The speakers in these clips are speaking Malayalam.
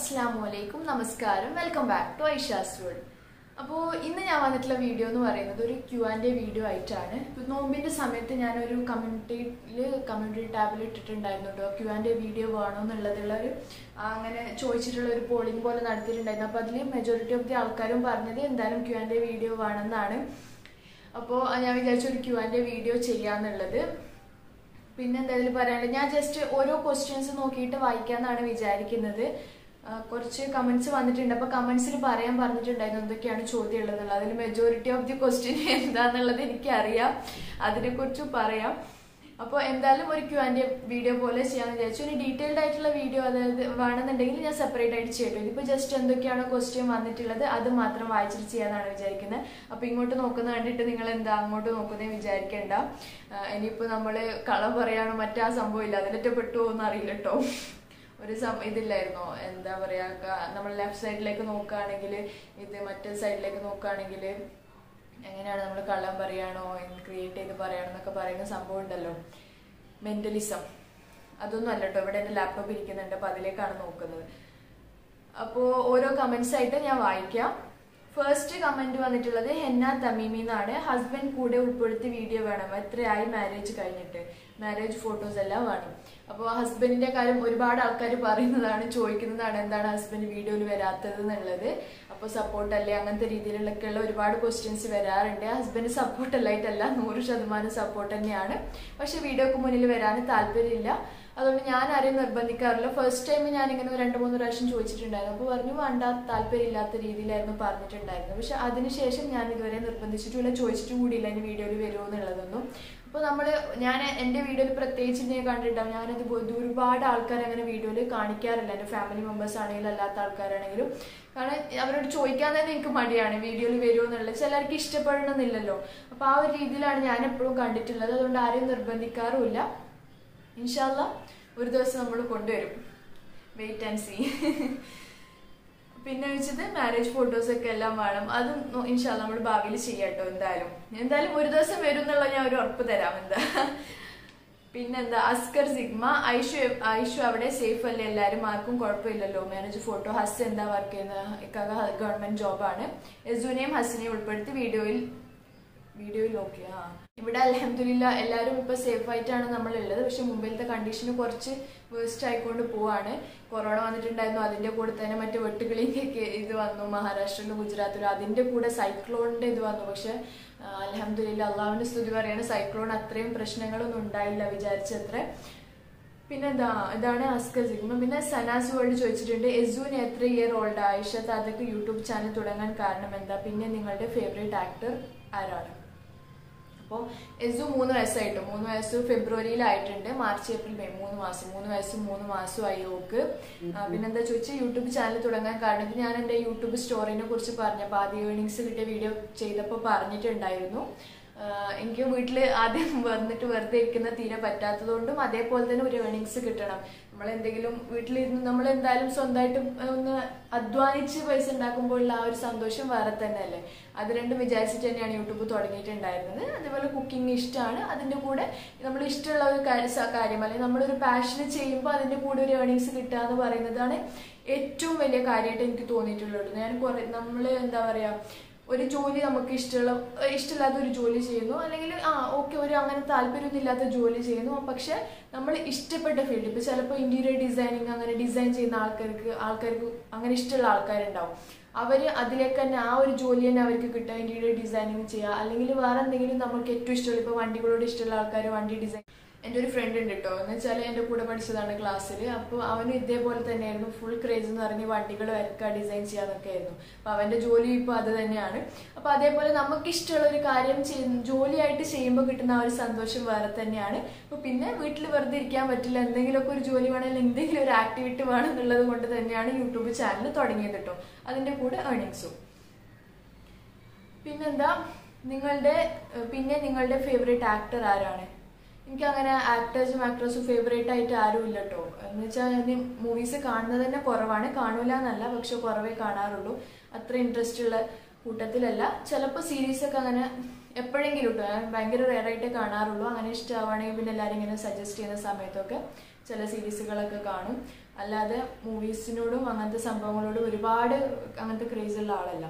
Assalamualaikum, Namaskaram, welcome back to Aisha's World. അപ്പോൾ ഇന്ന് ഞാൻ വന്നിട്ടുള്ള വീഡിയോ എന്ന് പറയുന്നത് ഒരു Q&A വീഡിയോ ആയിട്ടാണ്. ഇപ്പോൾ നോമ്പിന്റെ സമയത്ത് ഞാൻ ഒരു കമ്മ്യൂണിറ്റി ടാബിൽ ഇട്ടിട്ടുണ്ടായിരുന്നു കേട്ടോ. Q&A വീഡിയോ വേണോ എന്നുള്ളതുള്ള ഒരു അങ്ങനെ ചോദിച്ചിട്ടുള്ള ഒരു പോളിംഗ് പോലെ നടത്തിയിട്ടുണ്ടായിരുന്നു. അപ്പോൾ അതിൽ മെജോറിറ്റി ഓഫ് ദി ആൾക്കാരും പറഞ്ഞത് എന്തായാലും Q&A വീഡിയോ വേണമെന്നാണ്. അപ്പോൾ ഞാൻ വിചാരിച്ചു ഒരു Q&A വീഡിയോ ചെയ്യാന്നുള്ളത്. പിന്നെ എന്തായാലും പറയാനുള്ളത് ഞാൻ ജസ്റ്റ് ഓരോ ക്വസ്റ്റ്യൻസ് നോക്കിയിട്ട് വായിക്കാന്നാണ് വിചാരിക്കുന്നത്. കുറച്ച് കമന്റ്സ് വന്നിട്ടുണ്ട്. അപ്പോൾ കമന്റ്സിൽ പറയാൻ പറഞ്ഞിട്ടുണ്ടായിരുന്നു എന്തൊക്കെയാണ് ചോദ്യം ഉള്ളതെന്നുള്ളത്. അതിൽ മെജോറിറ്റി ഓഫ് ദി ക്വസ്റ്റ്യൻ എന്താന്നുള്ളത് എനിക്കറിയാം, അതിനെക്കുറിച്ച് പറയാം. അപ്പോൾ എന്തായാലും ഒരു Q&A വീഡിയോ പോലെ ചെയ്യാമെന്ന് വിചാരിച്ചു. ഒരു ഡീറ്റെയിൽഡ് ആയിട്ടുള്ള വീഡിയോ അതായത് വേണമെന്നുണ്ടെങ്കിൽ ഞാൻ സെപ്പറേറ്റ് ആയിട്ട് ചെയ്തു. ഇതിപ്പോൾ ജസ്റ്റ് എന്തൊക്കെയാണോ ക്വസ്റ്റ്യൻ വന്നിട്ടുള്ളത് അത് മാത്രം വായിച്ചിട്ട് ചെയ്യാനാണ് വിചാരിക്കുന്നത്. അപ്പോൾ ഇങ്ങോട്ട് നോക്കുന്ന കണ്ടിട്ട് നിങ്ങൾ എന്താ അങ്ങോട്ട് നോക്കുന്നേ വിചാരിക്കേണ്ട. ഇനിയിപ്പോൾ നമ്മൾ കള്ളം പറയാനോ മറ്റാ സംഭവം ഇല്ല, അതിലൊക്കെ പെട്ടുപോകുന്ന അറിയില്ല കേട്ടോ. ഒരു ഇതില്ലായിരുന്നോ എന്താ പറയുക, നമ്മൾ ലെഫ്റ്റ് സൈഡിലേക്ക് നോക്കുകയാണെങ്കിൽ ഇത് മറ്റേ സൈഡിലേക്ക് നോക്കുകയാണെങ്കിൽ എങ്ങനെയാണ് നമ്മൾ കള്ളം പറയാണോ ക്രിയേറ്റ് ചെയ്ത് പറയാണോ എന്നൊക്കെ പറയുന്ന സംഭവം ഉണ്ടല്ലോ, മെന്റലിസം. അതൊന്നും അല്ല കേട്ടോ. ഇവിടെ എൻ്റെ ലാപ്ടോപ്പ് ഇരിക്കുന്നുണ്ട്, അപ്പോൾ അതിലേക്കാണ് നോക്കുന്നത്. അപ്പോൾ ഓരോ കമന്റ്സ് ആയിട്ട് ഞാൻ വായിക്കാം. ഫസ്റ്റ് കമന്റ് വന്നിട്ടുള്ളത് ഹെന്ന തമീമി എന്നാണ്. ഹസ്ബൻഡ് കൂടെ ഉൾപ്പെടുത്തി വീഡിയോ വേണം, എത്രയായി മാരേജ് കഴിഞ്ഞിട്ട്, മാരേജ് ഫോട്ടോസ് എല്ലാം വേണം. അപ്പോൾ ഹസ്ബൻഡിന്റെ കാര്യം ഒരുപാട് ആൾക്കാർ പറയുന്നതാണ്, ചോദിക്കുന്നതാണ് എന്താണ് ഹസ്ബൻഡ് വീഡിയോയിൽ വരാത്തത് എന്നുള്ളത്. അപ്പോൾ സപ്പോർട്ടല്ലേ അങ്ങനത്തെ രീതിയിലൊക്കെയുള്ള ഒരുപാട് ക്വസ്റ്റ്യൻസ് വരാറുണ്ട്. ഹസ്ബൻഡ് സപ്പോർട്ടല്ലായിട്ടല്ല, 100% സപ്പോർട്ട് തന്നെയാണ്. പക്ഷെ വീഡിയോക്ക് മുന്നിൽ വരാൻ താല്പര്യമില്ല. അതുകൊണ്ട് ഞാൻ ആരെയും നിർബന്ധിക്കാറില്ല. ഫസ്റ്റ് ടൈം ഞാനിങ്ങനെ 2-3 പ്രാവശ്യം ചോദിച്ചിട്ടുണ്ടായിരുന്നു. അപ്പോൾ പറഞ്ഞു വേണ്ട, താല്പര്യമില്ലാത്ത രീതിയിലായിരുന്നു പറഞ്ഞിട്ടുണ്ടായിരുന്നു. പക്ഷെ അതിനുശേഷം ഞാൻ ഇതുവരെ നിർബന്ധിച്ചിട്ടില്ല, ചോദിച്ചിട്ട് കൂടിയില്ല ഇനി വീഡിയോയിൽ വരുമോ എന്നുള്ളതൊന്നും. അപ്പോൾ ഞാൻ എൻ്റെ വീഡിയോയിൽ പ്രത്യേകിച്ച് ഞാൻ കണ്ടിട്ടുണ്ടാവും, ഞാനത് ഒരുപാട് ആൾക്കാർ അങ്ങനെ വീഡിയോയിൽ കാണിക്കാറില്ല, എൻ്റെ ഫാമിലി മെമ്പേഴ്സ് ആണെങ്കിലും അല്ലാത്ത ആൾക്കാരാണെങ്കിലും. കാരണം അവരോട് ചോദിക്കാൻ തന്നെ എനിക്ക് മടിയാണ് വീഡിയോയിൽ വരുമോ എന്നുള്ളത്. ചിലർക്ക് ഇഷ്ടപ്പെടണമെന്നില്ലല്ലോ. അപ്പോൾ ആ ഒരു രീതിയിലാണ് ഞാൻ എപ്പോഴും കണ്ടിട്ടുള്ളത്. അതുകൊണ്ട് ആരെയും നിർബന്ധിക്കാറുമില്ല. ഇൻഷാല്ല ഒരു ദിവസം നമ്മൾ കൊണ്ടുവരും, വെയിറ്റ് ആൻഡ് സീ. പിന്നെ വെച്ചത് മാരേജ് ഫോട്ടോസ് ഒക്കെ എല്ലാം വേണം, അതും ഇൻഷാല്ല നമ്മൾ ഭാവിയിൽ ചെയ്യാട്ടോ. എന്തായാലും ഒരു ദിവസം വരും എന്നുള്ള ഞാൻ ഒരു ഉറപ്പ് തരാം. പിന്നെന്താ അസ്കർ സിഗ്മ, ഐഷു അവിടെ സേഫ് അല്ലേ, എല്ലാവരും ആർക്കും കുഴപ്പമില്ലല്ലോ മാരേജ് ഫോട്ടോ. ഹസ് എന്താ വർക്ക് ചെയ്യുന്നത്, ഇക്കാക ഗവൺമെന്റ് ജോബാണ്. യസുനെയും ഹസിനെയും ഉൾപ്പെടുത്തി വീഡിയോയിൽ ഓക്കെ. ഇവിടെ അൽഹംദുലില്ലാ എല്ലാവരും ഇപ്പൊ സേഫ് ആയിട്ടാണ് നമ്മളുള്ളത്. പക്ഷെ മുംബൈയിലത്തെ കണ്ടീഷന് കുറച്ച് വേസ്റ്റ് ആയിക്കൊണ്ട് പോവാണ്. കൊറോണ വന്നിട്ടുണ്ടായിരുന്നു, അതിന്റെ കൂടെ തന്നെ മറ്റു വെട്ടുകിളിയൊക്കെ ഇത് വന്നു, മഹാരാഷ്ട്രയിലും ഗുജറാത്തിലും. അതിന്റെ കൂടെ സൈക്ലോണിന്റെ ഇത് വന്നു. പക്ഷെ അൽഹംദുലില്ലാ അള്ളാഹുവിന്റെ സ്തുതി പറയാണ്, സൈക്ലോൺ അത്രയും പ്രശ്നങ്ങളൊന്നും ഉണ്ടായില്ല വിചാരിച്ചത്ര. പിന്നെന്താ ഇതാണ് അസ്കർ സിഗ്മ. പിന്നെ സനാസ് വേൾഡ് ചോദിച്ചിട്ടുണ്ട്, യസുവിന് എത്ര ഇയർ ഓൾഡ്, ആയിഷ താത്തക്ക് യൂട്യൂബ് ചാനൽ തുടങ്ങാൻ കാരണം എന്താ, പിന്നെ നിങ്ങളുടെ ഫേവറേറ്റ് ആക്ടർ ആരാണ്? അപ്പോൾ യസു 3 വയസ്സായിട്ടു. 3 വയസ്സ് ഫെബ്രുവരിയിലായിട്ടുണ്ട്. മാർച്ച് ഏപ്രിൽ മെയ് 3 മാസം, 3 വയസ്സും 3 മാസമായി ഓക്ക്. പിന്നെന്താ ചോദിച്ചാൽ യൂട്യൂബ് ചാനൽ തുടങ്ങാൻ കാരണം, ഞാൻ എൻ്റെ യൂട്യൂബ് സ്റ്റോറിനെ കുറിച്ച് പറഞ്ഞപ്പോൾ ആദ്യം ഏർണിങ്സ് കിട്ടിയ വീഡിയോ ചെയ്തപ്പോൾ പറഞ്ഞിട്ടുണ്ടായിരുന്നു. എനിക്ക് വീട്ടിൽ ആദ്യം വന്നിട്ട് വെറുതെ ഇരിക്കുന്ന തീരെ പറ്റാത്തതുകൊണ്ടും അതേപോലെ തന്നെ ഒരു ഏർണിങ്സ് കിട്ടണം. നമ്മളെന്തെങ്കിലും വീട്ടിലിരുന്ന് നമ്മളെന്തായാലും സ്വന്തമായിട്ട് ഒന്ന് അധ്വാനിച്ച് പൈസ ഉണ്ടാക്കുമ്പോഴുള്ള ആ ഒരു സന്തോഷം വേറെ തന്നെ അല്ലേ. അത് രണ്ടും വിചാരിച്ചിട്ട് തന്നെയാണ് യൂട്യൂബ് തുടങ്ങിയിട്ടുണ്ടായിരുന്നത്. അതേപോലെ കുക്കിംഗ് ഇഷ്ടമാണ്, അതിൻ്റെ കൂടെ നമ്മൾ ഇഷ്ടമുള്ള ഒരു കാര്യം അല്ലെങ്കിൽ നമ്മളൊരു പാഷന് ചെയ്യുമ്പോൾ അതിൻ്റെ കൂടെ ഒരു ഏർണിങ്സ് കിട്ടുക എന്ന് പറയുന്നതാണ് ഏറ്റവും വലിയ കാര്യമായിട്ട് എനിക്ക് തോന്നിയിട്ടുള്ളത്. നമ്മൾ എന്താ പറയുക, ഒരു ജോലി നമുക്ക് ഇഷ്ടമില്ലാത്ത ഒരു ജോലി ചെയ്യുന്നു, അല്ലെങ്കിൽ ഓക്കെ ഒരു അങ്ങനെ താല്പര്യമൊന്നും ഇല്ലാത്ത ജോലി ചെയ്യുന്നു. പക്ഷെ നമ്മൾ ഇഷ്ടപ്പെട്ട ഫീൽഡ്, ഇപ്പൊ ചിലപ്പോൾ ഇന്റീരിയർ ഡിസൈനിങ് അങ്ങനെ ഡിസൈൻ ചെയ്യുന്ന ആൾക്കാർക്ക് അങ്ങനെ ഇഷ്ടമുള്ള ആൾക്കാരുണ്ടാവും. അവര് അതിലേക്ക് തന്നെ ആ ഒരു ജോലി തന്നെ അവർക്ക് കിട്ടുക, ഇന്റീരിയർ ഡിസൈനിങ് ചെയ്യുക. അല്ലെങ്കിൽ വേറെ എന്തെങ്കിലും നമുക്ക് ഏറ്റവും ഇഷ്ടമുള്ള, ഇപ്പൊ വണ്ടികളോട് ഇഷ്ടമുള്ള ആൾക്കാർ വണ്ടി ഡിസൈൻ. എൻ്റെ ഒരു ഫ്രണ്ട് ഉണ്ട് കേട്ടോ, എന്ന് വെച്ചാൽ എൻ്റെ കൂടെ പഠിച്ചതാണ് ക്ലാസ്സിൽ. അപ്പോൾ അവന് ഇതേപോലെ തന്നെയായിരുന്നു, ഫുൾ ക്രേസ് എന്ന് പറഞ്ഞ് വണ്ടികൾ വരയ്ക്കുക, ഡിസൈൻ ചെയ്യാന്നൊക്കെ ആയിരുന്നു. അപ്പോൾ അവൻ്റെ ജോലി ഇപ്പോൾ അത് തന്നെയാണ്. അപ്പോൾ അതേപോലെ നമുക്ക് ഇഷ്ടമുള്ള ഒരു കാര്യം ജോലിയായിട്ട് ചെയ്യുമ്പോൾ കിട്ടുന്ന ആ ഒരു സന്തോഷം വേറെ തന്നെയാണ്. അപ്പോൾ പിന്നെ വീട്ടിൽ വെറുതെ ഇരിക്കാൻ പറ്റില്ല, എന്തെങ്കിലുമൊക്കെ ഒരു ജോലി വേണമെങ്കിൽ എന്തെങ്കിലും ഒരു ആക്ടിവിറ്റി വേണം എന്നുള്ളത് കൊണ്ട് തന്നെയാണ് യൂട്യൂബ് ചാനൽ തുടങ്ങിയത് കേട്ടോ. അതിൻ്റെ കൂടെ ഏർണിങ്സും. പിന്നെന്താ നിങ്ങളുടെ ഫേവറേറ്റ് ആക്ടർ ആരാണ്? എനിക്കങ്ങനെ ആക്ടേഴ്സും ഫേവറേറ്റ് ആയിട്ട് ആരും ഇല്ല കേട്ടോ. എന്ന് വെച്ചാൽ ഞാൻ മൂവീസ് കാണുന്നത് തന്നെ കുറവാണ്, കാണൂല എന്നല്ല, പക്ഷെ കുറവേ കാണാറുള്ളൂ. അത്ര ഇൻട്രസ്റ്റ് ഉള്ള കൂട്ടത്തിലല്ല. ചിലപ്പോൾ സീരീസൊക്കെ അങ്ങനെ എപ്പോഴെങ്കിലും കേട്ടോ, ഞാൻ ഭയങ്കര റെയറായിട്ടേ കാണാറുള്ളൂ. അങ്ങനെ ഇഷ്ടമാവുകയാണെങ്കിൽ പിന്നെ എല്ലാവരും ഇങ്ങനെ സജസ്റ്റ് ചെയ്യുന്ന സമയത്തൊക്കെ ചില സീരീസുകളൊക്കെ കാണും. അല്ലാതെ മൂവീസിനോടും അങ്ങനത്തെ സംഭവങ്ങളോടും ഒരുപാട് അങ്ങനത്തെ ക്രേസുള്ള ആളല്ല.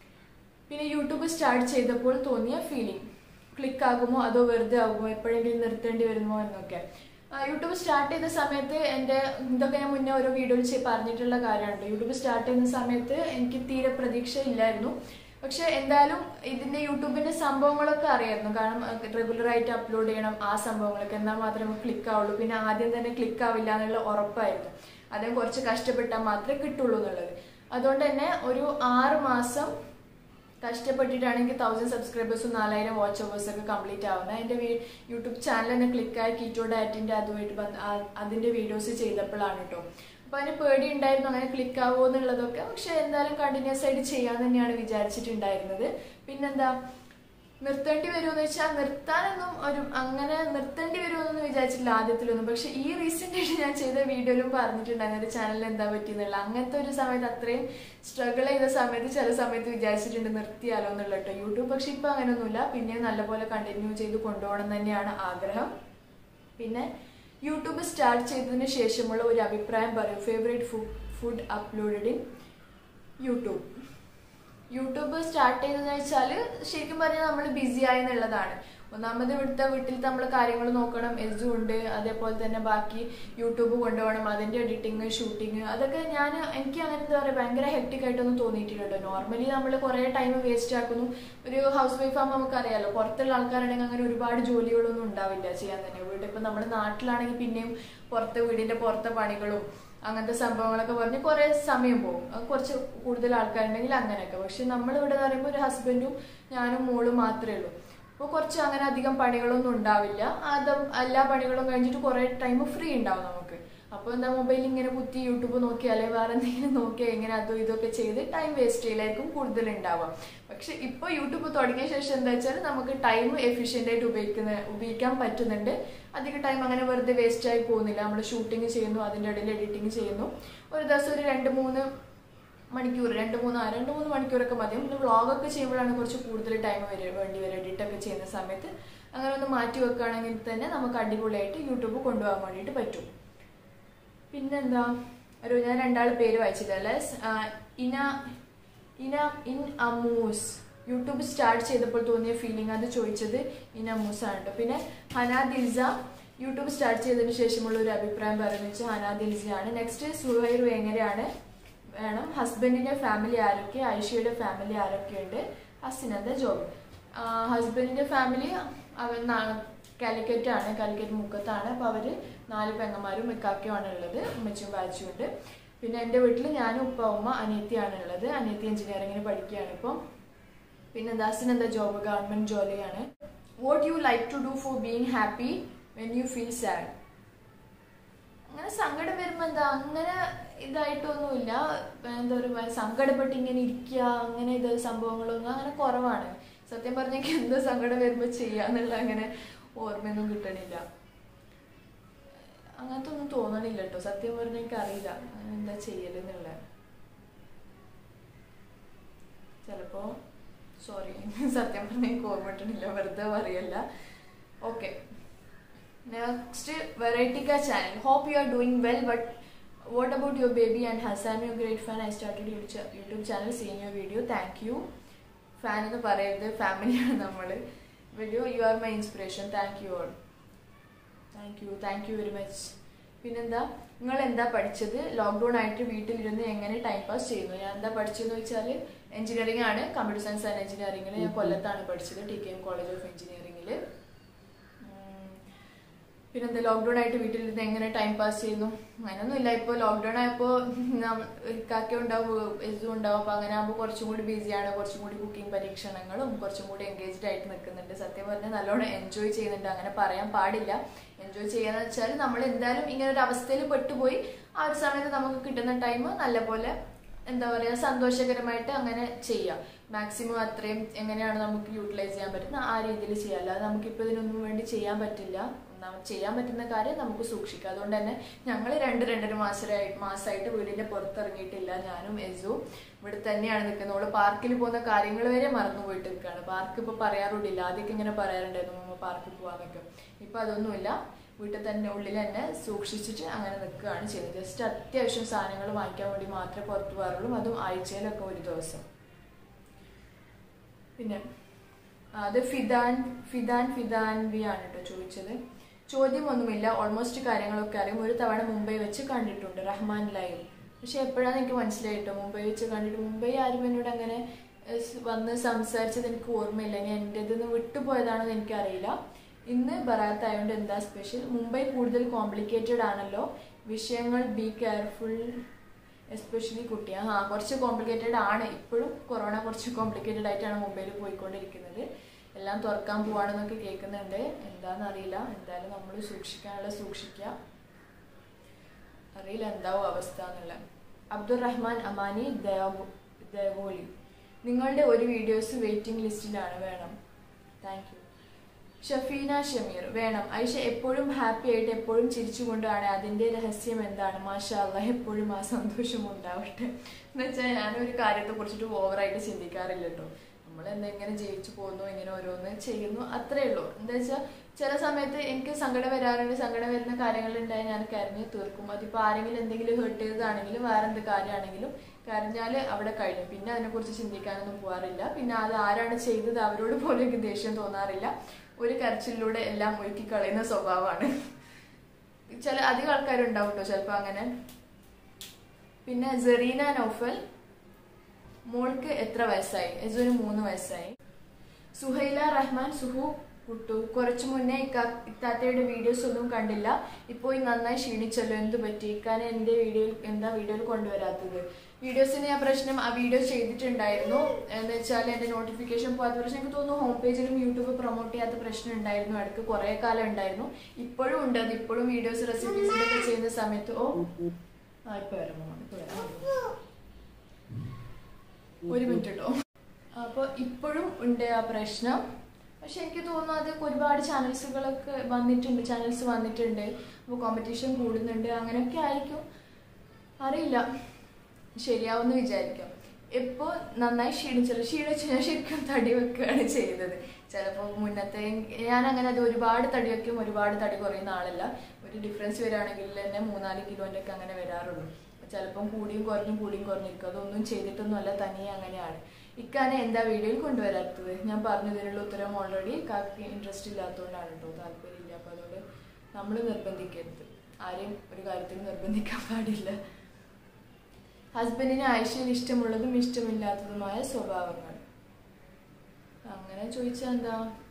പിന്നെ യൂട്യൂബ് സ്റ്റാർട്ട് ചെയ്തപ്പോൾ തോന്നിയ ഫീലിംഗ്, ക്ലിക്ക് ആകുമോ അതോ വെറുതെ ആകുമോ, എപ്പോഴെങ്കിലും നിർത്തേണ്ടി വരുമോ എന്നൊക്കെ. യൂട്യൂബ് സ്റ്റാർട്ട് ചെയ്ത സമയത്ത് ഇതൊക്കെ ഞാൻ മുന്നേ ഓരോ വീഡിയോയിൽ പറഞ്ഞിട്ടുള്ള കാര്യമാണ്. യൂട്യൂബ് സ്റ്റാർട്ട് ചെയ്യുന്ന സമയത്ത് എനിക്ക് തീരെ പ്രതീക്ഷ ഇല്ലായിരുന്നു. പക്ഷെ എന്തായാലും ഇതിന്റെ യൂട്യൂബിന്റെ സംഭവങ്ങളൊക്കെ അറിയായിരുന്നു. കാരണം റെഗുലറായിട്ട് അപ്ലോഡ് ചെയ്യണം, ആ സംഭവങ്ങളൊക്കെ എന്നാൽ മാത്രമേ ക്ലിക്ക് ആവുള്ളൂ. പിന്നെ ആദ്യം തന്നെ ക്ലിക്ക് ആവില്ല എന്നുള്ള ഉറപ്പായിരുന്നു. അതേ കുറച്ച് കഷ്ടപ്പെട്ടാൽ മാത്രമേ കിട്ടുള്ളൂ എന്നുള്ളത്. അതുകൊണ്ട് തന്നെ ഒരു 6 മാസം കഷ്ടപ്പെട്ടിട്ടാണെങ്കിൽ 1000 സബ്സ്ക്രൈബേഴ്സും 4000 വാച്ച് അവേഴ്സ് ഒക്കെ കംപ്ലീറ്റ് ആവുന്നത്. എൻ്റെ യൂട്യൂബ് ചാനൽ തന്നെ ക്ലിക്കായി കീറ്റോ ഡയറ്റിന്റെ അതിന്റെ വീഡിയോസ് ചെയ്തപ്പോഴാണ് കേട്ടോ. അപ്പൊ അതിന് പേടി ഉണ്ടായിരുന്നു അങ്ങനെ ക്ലിക്ക് ആവുമോ എന്നുള്ളതൊക്കെ. പക്ഷെ എന്തായാലും കണ്ടിന്യൂസ് ആയിട്ട് ചെയ്യാൻ തന്നെയാണ് വിചാരിച്ചിട്ടുണ്ടായിരുന്നത്. പിന്നെന്താ, നിർത്തേണ്ടി വരുമെന്ന് വെച്ചാൽ നിർത്താനൊന്നും അങ്ങനെ നിർത്തേണ്ടി വരുമെന്നൊന്നും വിചാരിച്ചില്ല ആദ്യത്തിലൊന്നും. പക്ഷെ ഈ റീസെന്റ് ആയിട്ട് ഞാൻ ചെയ്ത വീഡിയോയിലും പറഞ്ഞിട്ടുണ്ടായിരുന്നു എന്റെ ചാനലിൽ എന്താ പറ്റിയെന്നുള്ള. അങ്ങനത്തെ ഒരു സമയത്ത് അത്രയും സ്ട്രഗിൾ ചെയ്ത സമയത്ത് ചില സമയത്ത് വിചാരിച്ചിട്ടുണ്ട് നിർത്തിയാലോ എന്നുള്ള കേട്ടോ യൂട്യൂബ്. പക്ഷെ ഇപ്പൊ അങ്ങനെയൊന്നുമില്ല, പിന്നെ നല്ലപോലെ കണ്ടിന്യൂ ചെയ്ത് കൊണ്ടുപോകണം തന്നെയാണ് ആഗ്രഹം. പിന്നെ യൂട്യൂബ് സ്റ്റാർട്ട് ചെയ്തതിന് ശേഷമുള്ള ഒരു അഭിപ്രായം പറയും. Favourite food uploaded in YouTube. YouTube start ചെയ്തതെന്ന് വെച്ചാൽ ശരിക്കും പറഞ്ഞാൽ നമ്മൾ ബിസി ആയി എന്നുള്ളതാണ്. ഒന്നാമത് വീട്ടിൽ നമ്മൾ കാര്യങ്ങൾ നോക്കണം, എസ്സും ഉണ്ട്, അതേപോലെ തന്നെ ബാക്കി യൂട്യൂബ് കൊണ്ടുപോകണം, അതിന്റെ എഡിറ്റിങ്, ഷൂട്ടിങ്, അതൊക്കെ എനിക്ക് അങ്ങനെ എന്താ പറയുക ഭയങ്കര ഹെക്ടിക് ആയിട്ടൊന്നും തോന്നിയിട്ടില്ലല്ലോ. നോർമലി നമ്മൾ കുറേ ടൈം വേസ്റ്റ് ആക്കുന്നു. ഒരു ഹൗസ് വൈഫ് ആകുമ്പോൾ നമുക്കറിയാലോ, പുറത്തുള്ള ആൾക്കാരുണ്ടെങ്കിൽ അങ്ങനെ ഒരുപാട് ജോലികളൊന്നും ഉണ്ടാവില്ല ചെയ്യാൻ തന്നെ. ഇപ്പം നമ്മുടെ നാട്ടിലാണെങ്കിൽ പിന്നെയും വീടിന്റെ പുറത്തെ പണികളും അങ്ങനത്തെ സംഭവങ്ങളൊക്കെ പറഞ്ഞ് കുറെ സമയം പോകും. കുറച്ച് കൂടുതൽ ആൾക്കാരുണ്ടെങ്കിൽ അങ്ങനെയൊക്കെ. പക്ഷെ നമ്മളിവിടെ എന്ന് പറയുമ്പോൾ ഒരു ഹസ്ബൻഡും ഞാനും മോളും മാത്രമേ ഉള്ളൂ. അപ്പോൾ കുറച്ച് അങ്ങനെ അധികം പണികളൊന്നും ഉണ്ടാവില്ല. എല്ലാ പണികളും കഴിഞ്ഞിട്ട് കുറെ ടൈം ഫ്രീ ഉണ്ടാവും നമുക്ക്. അപ്പോൾ എന്താ, മൊബൈൽ ഇങ്ങനെ കുത്തി യൂട്യൂബ് നോക്കി അല്ലെങ്കിൽ വേറെ എന്തെങ്കിലും നോക്കിയാൽ ഇങ്ങനെ അതും ഇതൊക്കെ ചെയ്ത് ടൈം വേസ്റ്റ് ചെയ്യലായിരിക്കും കൂടുതൽ ഉണ്ടാവുക. പക്ഷെ ഇപ്പോൾ യൂട്യൂബ് തുടങ്ങിയ ശേഷം എന്താ വെച്ചാൽ നമുക്ക് ടൈം എഫിഷ്യൻ്റ് ആയിട്ട് ഉപയോഗിക്കാൻ പറ്റുന്നുണ്ട്. അധികം ടൈം അങ്ങനെ വെറുതെ വേസ്റ്റ് ആയി പോകുന്നില്ല. നമ്മൾ ഷൂട്ടിങ് ചെയ്യുന്നു, അതിൻ്റെ ഇടയിൽ എഡിറ്റിംഗ് ചെയ്യുന്നു. ഒരു ദിവസം ഒരു 2-3 മണിക്കൂർ 2-3 മണിക്കൂറൊക്കെ മതി. പിന്നെ വ്ളോഗൊക്കെ ചെയ്യുമ്പോഴാണ് കുറച്ച് കൂടുതൽ ടൈം വേണ്ടി വരും എഡിറ്റൊക്കെ ചെയ്യുന്ന സമയത്ത്. അങ്ങനെ ഒന്ന് മാറ്റി വെക്കുകയാണെങ്കിൽ തന്നെ നമുക്ക് അടിപൊളിയായിട്ട് യൂട്യൂബ് കൊണ്ടുപോകാൻ വേണ്ടിയിട്ട് പറ്റും. പിന്നെന്താ, ഞാൻ 2 പേര് വായിച്ചിട്ടല്ലേ. ഇൻ അമൂസ് യൂട്യൂബ് സ്റ്റാർട്ട് ചെയ്തപ്പോൾ തോന്നിയ ഫീലിംഗ്, അത് ചോദിച്ചത് ഇൻ അമൂസ് ആണ് കേട്ടോ. പിന്നെ ഹനാ ദിൽസ യൂട്യൂബ് സ്റ്റാർട്ട് ചെയ്തതിന് ശേഷമുള്ള ഒരു അഭിപ്രായം പറയുന്നത് വെച്ചാൽ ഹനാ ദിൽസയാണ്. നെക്സ്റ്റ് സുഹൈർ വേങ്ങരയാണ് വേണം. ഹസ്ബൻഡിന്റെ ഫാമിലി ആരൊക്കെ, ഐഷയുടെ ഫാമിലി ആരൊക്കെയുണ്ട്, ഹസിനെന്താ ജോബ്. ഹസ്ബൻഡിന്റെ ഫാമിലി കാലിക്കറ്റ് ആണ്, കാലിക്കറ്റ് മുക്കത്താണ്. അപ്പോൾ അവര് 4 പെങ്ങന്മാരും ഇക്കാക്കയുമാണ് ഉള്ളത്, ഉമ്മച്ചും ബാച്ചും ഉണ്ട്. പിന്നെ എൻ്റെ വീട്ടിൽ ഞാനും ഉപ്പ ഉമ്മ അനിയത്തിയാണ് ഉള്ളത്. അനിയത്തി എഞ്ചിനീയറിംഗിന് പഠിക്കുകയാണ് ഇപ്പം. പിന്നെ ഹസിനെന്താ ജോബ്, ഗവൺമെന്റ് ജോലിയാണ്. What you like to do for being happy when you feel sad. അങ്ങനെ സങ്കടം വരുമ്പോൾ എന്താ അങ്ങനെ ഇതായിട്ടൊന്നുമില്ല. എന്താ പറയുക, സങ്കടപ്പെട്ട് ഇങ്ങനെ ഇരിക്കുക അങ്ങനെ സംഭവങ്ങളൊന്നും അങ്ങനെ കുറവാണ്. സത്യം പറഞ്ഞെങ്കിൽ എന്തോ സങ്കടം വരുമ്പോൾ ചെയ്യാന്നുള്ള അങ്ങനെ ഓർമ്മയൊന്നും കിട്ടണില്ല. അങ്ങനത്തെ ഒന്നും തോന്നണില്ല കേട്ടോ. സത്യം പറഞ്ഞാൽ എനിക്ക് അറിയില്ല എന്താ ചെയ്യലെന്നുള്ള. ചിലപ്പോ സോറി, സത്യം പറഞ്ഞാൽ എനിക്ക് ഓർമ്മ കിട്ടണില്ല, വെറുതെ പറയല്ല. ഓക്കെ, നെക്സ്റ്റ് വെറൈറ്റിക്ക channel. Hope you are doing well, but what about your baby and Hassan? You're a great fan. I started YouTube channel seeing your video. Thank you. Fan എന്ന് പറയരുത്, ഫാമിലിയാണ് നമ്മൾ. Video you are my inspiration. Thank you all. Thank you very much. പിന്നെന്താ, നിങ്ങൾ എന്താ പഠിച്ചത്? ലോക്ക്ഡൗൺ ആയിട്ട് വീട്ടിലിരുന്ന് എങ്ങനെ ടൈം പാസ് ചെയ്യുന്നു? ഞാൻ എന്താ പഠിച്ചതെന്ന് വെച്ചാൽ എഞ്ചിനീയറിംഗ് ആണ്, കമ്പ്യൂട്ടർ സയൻസ് ആൻഡ് എഞ്ചിനീയറിംഗിൽ. ഞാൻ കൊല്ലത്താണ് പഠിച്ചത്, TKM കോളേജ് ഓഫ് എഞ്ചിനീയറിംഗിൽ. പിന്നെന്താ, ലോക്ക്ഡൗൺ ആയിട്ട് വീട്ടിലിരുന്ന് എങ്ങനെ ടൈം പാസ് ചെയ്യുന്നു? അങ്ങനെയൊന്നുമില്ല. ഇപ്പോൾ ലോക്ക്ഡൗൺ ആയപ്പോൾ കാക്ക ഉണ്ടാവും, എസും ഉണ്ടാവും. അപ്പോൾ അങ്ങനെ ആകുമ്പോൾ കുറച്ചും കൂടി ബിസിയാണ്, കുറച്ചും കൂടി കുക്കിംഗ് പരീക്ഷണങ്ങളും കുറച്ചും കൂടി എൻഗേജ്ഡ് ആയിട്ട് നിൽക്കുന്നുണ്ട്. സത്യം പറഞ്ഞാൽ നല്ലോണം എൻജോയ് ചെയ്യുന്നുണ്ട്. അങ്ങനെ പറയാൻ പാടില്ല. എൻജോയ് ചെയ്യാന്ന് വെച്ചാൽ നമ്മൾ എന്തായാലും ഇങ്ങനെ ഒരു അവസ്ഥയിൽ പെട്ടുപോയി ആ ഒരു സമയത്ത് നമുക്ക് കിട്ടുന്ന ടൈം നല്ലപോലെ എന്താ പറയുക സന്തോഷകരമായിട്ട് അങ്ങനെ ചെയ്യാം. മാക്സിമം അത്രയും എങ്ങനെയാണ് നമുക്ക് യൂട്ടിലൈസ് ചെയ്യാൻ പറ്റുന്ന ആ രീതിയിൽ ചെയ്യാം. അല്ലാതെ നമുക്കിപ്പോൾ ഇതിനൊന്നും വേണ്ടി ചെയ്യാൻ പറ്റില്ല. ചെയ്യാൻ പറ്റുന്ന കാര്യം നമുക്ക് സൂക്ഷിക്കാം. അതുകൊണ്ട് തന്നെ ഞങ്ങൾ 2-2.5 മാസമായിട്ട് വീടിന്റെ പുറത്തിറങ്ങിയിട്ടില്ല. ഞാനും എസു ഇവിടെ തന്നെയാണ് നിൽക്കുന്നത്. അവള് പാർക്കിൽ പോകുന്ന കാര്യങ്ങൾ വരെ മറന്നു പോയിട്ട് നിൽക്കുകയാണ്. പാർക്ക് ഇപ്പൊ പറയാറുണ്ടില്ല. ആദ്യമൊക്കെ ഇങ്ങനെ പറയാറുണ്ടായിരുന്നു പാർക്കിൽ പോവാന്നൊക്കെ. ഇപ്പൊ അതൊന്നുമില്ല. വീട്ടിൽ തന്നെ ഉള്ളിൽ തന്നെ സൂക്ഷിച്ചിട്ട് അങ്ങനെ നിൽക്കുകയാണ് ചെയ്യുന്നത്. ജസ്റ്റ് അത്യാവശ്യം സാധനങ്ങൾ വാങ്ങിക്കാൻ വേണ്ടി മാത്രമേ പുറത്തു പോകാറുള്ളൂ, അതും ആഴ്ചയിലൊക്കെ ഒരു ദിവസം. പിന്നെ അത് ഫിദാൻ വി ആണ് കേട്ടോ ചോദിച്ചത്. ചോദ്യമൊന്നുമില്ല, ഓൾമോസ്റ്റ് കാര്യങ്ങളൊക്കെ അറിയും. ഒരു തവണ മുംബൈ വെച്ച് കണ്ടിട്ടുണ്ട് റഹ്മാൻ ലൈവ്. പക്ഷെ എപ്പോഴാണ് എനിക്ക് മനസ്സിലായിട്ടോ മുംബൈ വെച്ച് കണ്ടിട്ട്. മുംബൈ ആരും എന്നോട് അങ്ങനെ വന്ന് സംസാരിച്ചത് എനിക്ക് ഓർമ്മയില്ല. ഇനി എൻ്റെതെന്ന് വിട്ടുപോയതാണെന്ന് എനിക്കറിയില്ല. ഇന്ന് ബറാത്ത് ആയതുകൊണ്ട് എന്താ സ്പെഷ്യൽ? മുംബൈ കൂടുതൽ കോംപ്ലിക്കേറ്റഡ് ആണല്ലോ വിഷയങ്ങൾ, ബി കെയർഫുൾ എസ്പെഷ്യലി കുട്ടിയാ. കുറച്ച് കോംപ്ലിക്കേറ്റഡ് ആണ് ഇപ്പോഴും. കൊറോണ കുറച്ച് കോംപ്ലിക്കേറ്റഡ് ആയിട്ടാണ് മുംബൈയിൽ പോയിക്കൊണ്ടിരിക്കുന്നത്. എല്ലാം തുറക്കാൻ പോവാണെന്നൊക്കെ കേൾക്കുന്നുണ്ട്, എന്താണെന്നറിയില്ല. എന്തായാലും നമ്മൾ സൂക്ഷിക്കാനുള്ള സൂക്ഷിക്കുക, അറിയില്ല എന്താവും അവസ്ഥ എന്നുള്ള. അബ്ദുറഹ്മാൻ അമാനി ദേവോലി, നിങ്ങളുടെ ഒരു വീഡിയോസ് വെയിറ്റിംഗ് ലിസ്റ്റിലാണ്, വേണം. Thank you. ഷഫീന ഷമീർ, വേണം. ഐഷ എപ്പോഴും ഹാപ്പി ആയിട്ട് എപ്പോഴും ചിരിച്ചുകൊണ്ടാണ്, അതിൻ്റെ രഹസ്യം എന്താണ്? മാഷാ അല്ലാഹ്, എപ്പോഴും ആ സന്തോഷം ഉണ്ടാവട്ടെ. എന്ന് വെച്ചാൽ ഞാനൊരു കാര്യത്തെ കുറിച്ചിട്ട് ഓവറായിട്ട് ചിന്തിക്കാറില്ല കേട്ടോ. നമ്മൾ എന്തെങ്ങനെ ജീവിച്ചു പോകുന്നു, ഇങ്ങനെ ഓരോന്ന് ചെയ്യുന്നു, അത്രേ ഉള്ളൂ. എന്താ വെച്ചാൽ ചില സമയത്ത് എനിക്ക് സങ്കടം വരാറുണ്ട്. സങ്കടം വരുന്ന കാര്യങ്ങളുണ്ടായി ഞാൻ കരഞ്ഞ് തീർക്കും. അതിപ്പോൾ ആരെങ്കിലും എന്തെങ്കിലും ഹേർട്ട് ചെയ്തതാണെങ്കിലും വേറെ എന്ത് കാര്യമാണെങ്കിലും കരഞ്ഞാൽ അവിടെ കഴിഞ്ഞു. പിന്നെ അതിനെക്കുറിച്ച് ചിന്തിക്കാനൊന്നും പോകാറില്ല. പിന്നെ അത് ആരാണ് ചെയ്തത് അവരോട് പോലും എനിക്ക് ദേഷ്യം തോന്നാറില്ല. ഒരു കരച്ചിലൂടെ എല്ലാം ഒഴുക്കി കളയുന്ന സ്വഭാവമാണ്. അധികം ആൾക്കാരുണ്ടാവും കേട്ടോ ചിലപ്പോൾ അങ്ങനെ. പിന്നെ സെറീന നൗഫൽ, മോൾക്ക് എത്ര വയസ്സായി? എസുവിന് 3 വയസ്സായി. സുഹൈല റഹ്മാൻ, സുഹു കുട്ടു, കുറച്ചു മുന്നേ ഇത്താത്തയുടെ വീഡിയോസ് ഒന്നും കണ്ടില്ല, ഇപ്പോൾ നന്നായി ക്ഷീണിച്ചല്ലോ, എന്ത് പറ്റി? കാരണം എൻ്റെ വീഡിയോയിൽ കൊണ്ടുവരാത്തത്? വീഡിയോസിന് ഞാൻ പ്രശ്നം ആ വീഡിയോ ചെയ്തിട്ടുണ്ടായിരുന്നു. എന്ന് വെച്ചാൽ എൻ്റെ നോട്ടിഫിക്കേഷൻ പോകാത്ത പ്രശ്നം. എനിക്ക് തോന്നുന്നു ഹോം പേജിലും യൂട്യൂബ് പ്രൊമോട്ട് ചെയ്യാത്ത പ്രശ്നം ഉണ്ടായിരുന്നു ഇടയ്ക്ക്, കുറേ കാലം ഉണ്ടായിരുന്നു. ഇപ്പോഴും ഉണ്ട് അത്. ഇപ്പോഴും വീഡിയോസ് റെസിപ്പീസിലൊക്കെ ചെയ്യുന്ന സമയത്ത് ഇപ്പോൾ വരാം, ഒരു മിനിറ്റ് കേട്ടോ. അപ്പോൾ ഇപ്പോഴും ഉണ്ട് ആ പ്രശ്നം. പക്ഷെ എനിക്ക് തോന്നുന്നു അത് ഒരുപാട് ചാനൽസ് വന്നിട്ടുണ്ട്. അപ്പോൾ കോമ്പറ്റീഷൻ കൂടുന്നുണ്ട്, അങ്ങനെയൊക്കെ ആയിരിക്കും, അറിയില്ല. ശരിയാവുമെന്ന് വിചാരിക്കാം. ഇപ്പോൾ നന്നായി ക്ഷീണിച്ച് ഞാൻ ശരിക്കും തടി വെക്കുകയാണ് ചെയ്തത്. ചിലപ്പോൾ മുന്നത്തെ ഞാനങ്ങനെ അത് ഒരുപാട് തടി വയ്ക്കും, ഒരുപാട് തടി കുറയുന്ന ആളല്ല. ഒരു ഡിഫറൻസ് വരികയാണെങ്കിൽ തന്നെ 3-4 കിലോൻ്റെ ഒക്കെ അങ്ങനെ വരാറുള്ളൂ. ചിലപ്പം കൂടിയും കുറഞ്ഞിരിക്കും. അതൊന്നും ചെയ്തിട്ടൊന്നും അല്ല, തനിയെ അങ്ങനെയാണ്. ഇക്കാനെ എന്താ വീഡിയോയിൽ കൊണ്ടുവരാത്തത്? ഞാൻ പറഞ്ഞതിനുള്ള ഉത്തരം ഓൾറെഡി. കാക്ക് ഇൻട്രസ്റ്റ് ഇല്ലാത്തതുകൊണ്ടാണ് കേട്ടോ, താല്പര്യമില്ല. അപ്പോൾ അതുകൊണ്ട് നമ്മൾ നിർബന്ധിക്കരുത്, ആരെയും ഒരു കാര്യത്തിൽ നിർബന്ധിക്കാൻ പാടില്ല. ഹസ്ബൻഡിന് ആയിഷയിൽ ഇഷ്ടമുള്ളതും ഇഷ്ടമില്ലാത്തതുമായ സ്വഭാവങ്ങൾ, അങ്ങനെ ചോദിച്ചാൽ എന്താ?